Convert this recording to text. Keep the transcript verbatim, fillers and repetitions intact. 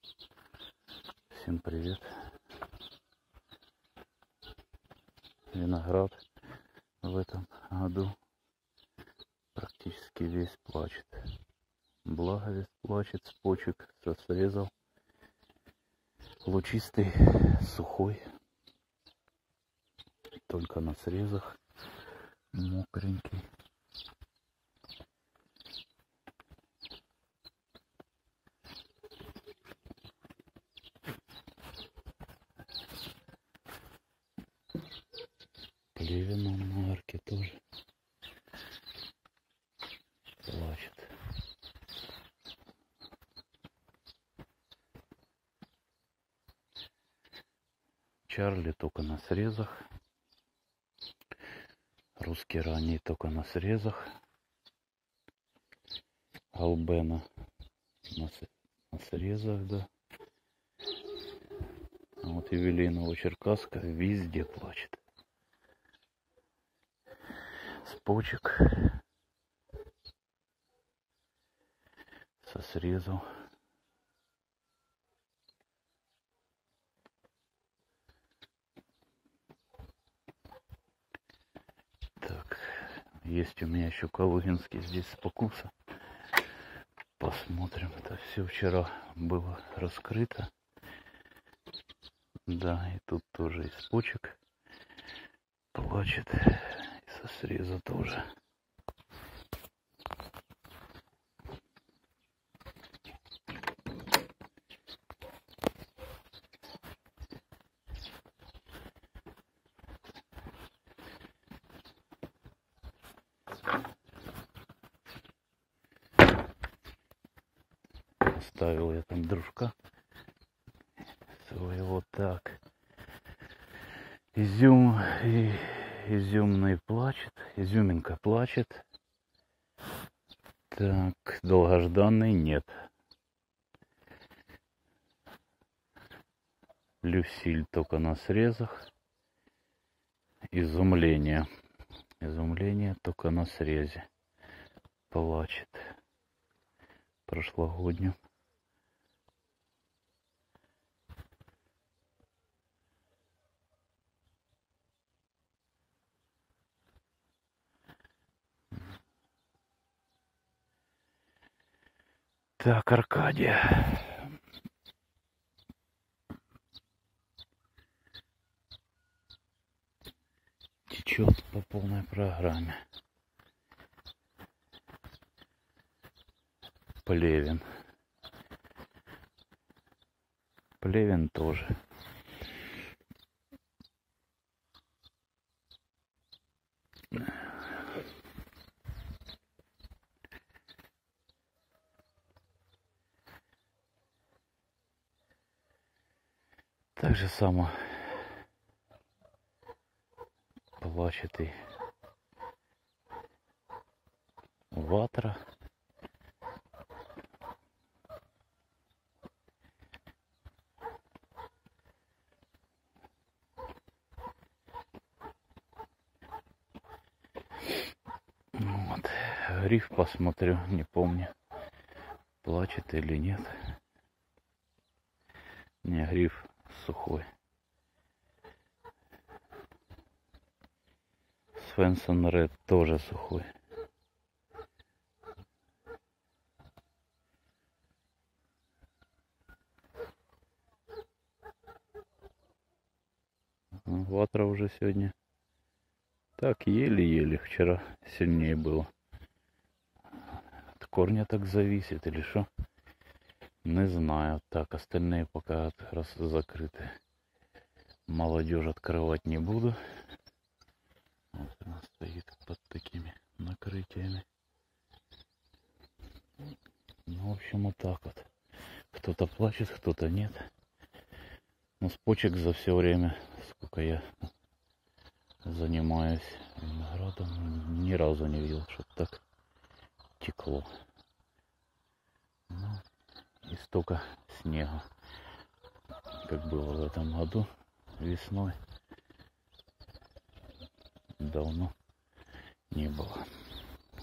Всем привет. Виноград в этом году практически весь плачет. Благо весь плачет, с почек срезал. Лучистый, сухой. Только на срезах мокренький. Плевина на арке тоже плачет. Чарли только на срезах. Русский ранний только на срезах. Албена на, на срезах, да. А вот Евелинова Черкасска везде плачет. С почек, со срезов. Так, есть у меня еще калугинский здесь спокуса. Посмотрим. Это все вчера было раскрыто. Да, и тут тоже из почек плачет. И со среза тоже. Оставил я там дружка своего. Так, изюм и изюмный плачет, изюминка плачет. Так, долгожданный нет. Люсиль только на срезах. Изумление. Изумление только на срезе плачет. Прошлогоднюю. Так, Аркадия. Течет по полной программе. Плевин. Плевин тоже. Так же само плачет и ватра. Вот. Гриф посмотрю, не помню, плачет или нет. Не, гриф сухой. Свенсон Ред тоже сухой. Ватра уже сегодня. Так, еле-еле. Вчера сильнее было. От корня так зависит или что? Не знаю. Так, остальные пока раз закрыты. Молодежь открывать не буду. Вот она стоит под такими накрытиями. Ну, в общем, вот так вот. Кто-то плачет, кто-то нет. Но с почек за все время, сколько я занимаюсь виноградом, ни разу не видел, чтобы так текло. Ну, и столько снега, как было в этом году весной, давно не было.